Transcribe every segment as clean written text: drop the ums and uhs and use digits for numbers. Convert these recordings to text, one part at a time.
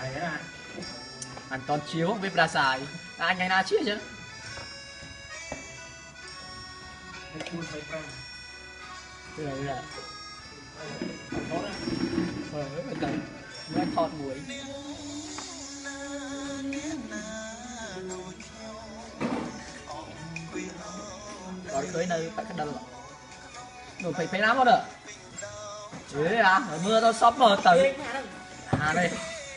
anh toàn chiếu với ra xài anh ngày nào chia chứ rồi nó thọt mũi rồi cưới nơi phải cái đầu đồ phải lắm đó được đấy à mưa tao sắp mờ từ à đây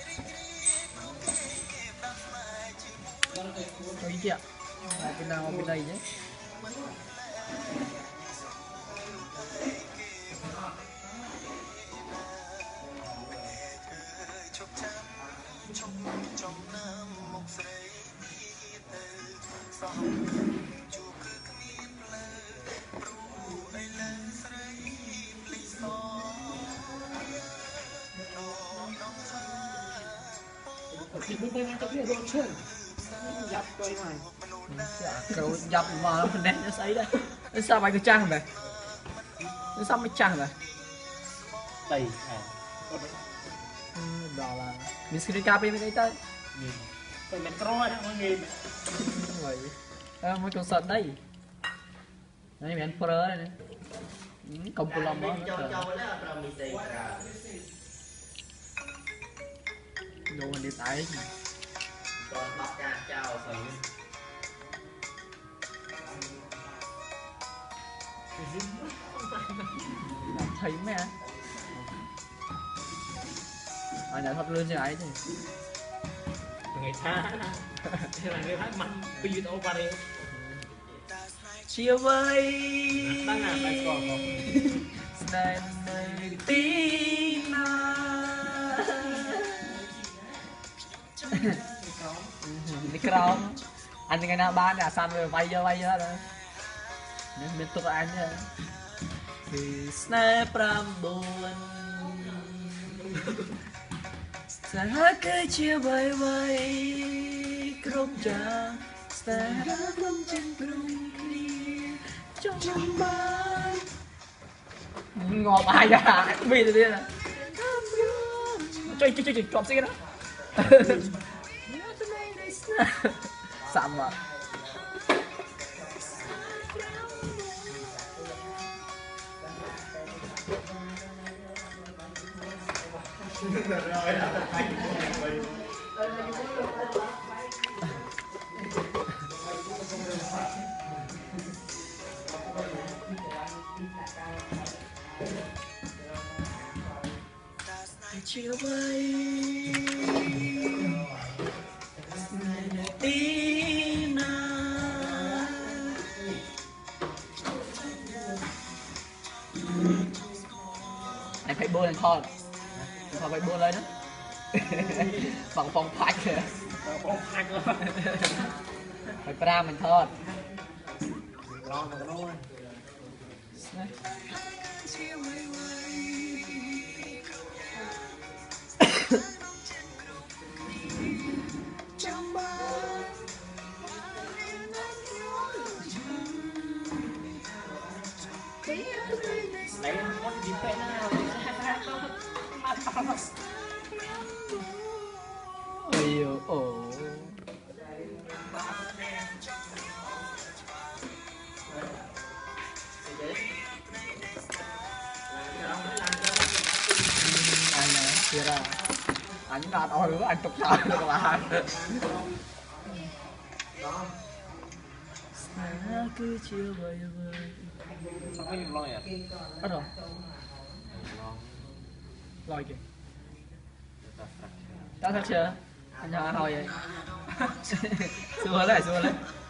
cho ý chị ạ bên nào bên đây nhé thì bên đây có cái đồ chơi dập coi này cậu dập mà nó nét nó sấy đây nó sao mày cứ trang vậy nó sao mới trang vậy tẩy đó là mình xin cà phê với tới phải mình coi đó mọi người vậy mấy con sợn đây đây mình pro đây này công cụ lòng đó đồ mình đi tải còn bọc ca chào sự thấy mẹ nhận thật lương cho ấy thì người ta là người ta mạnh bây giờ đâu qua đây chiều vơi đang làm bài còn này tin đi cào anh ngày nào bán nhà săn rồi vay vô đó nên bên tôi anh nhá thì snap ram buồn sẽ cứ chia vơi vơi không chẳng sẽ không chân không đi trong ban ngọt ai à vì rồi đi nè chơi chọn xí đó sạm mà chiều bay tin anh phải bơi lên thôi còn phải bơi lên đó bằng phòng phạch kìa phải ra mình thôi lo mà nó lấy món gì thế nào ôi ồ anh này kia ra anh ra đôi nữa anh tục sợ được là cứ chiều vơi vơi sao có nhiều lôi à bắt rồi lôi kìa đã thật chưa anh hỏi vậy xưa lấy